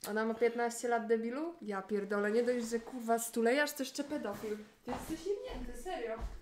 Ona ma 15 lat, debilu? Ja pierdolę, nie dość, że kurwa stulejasz, to jeszcze pedofil. Ty jesteś jebnięty, serio.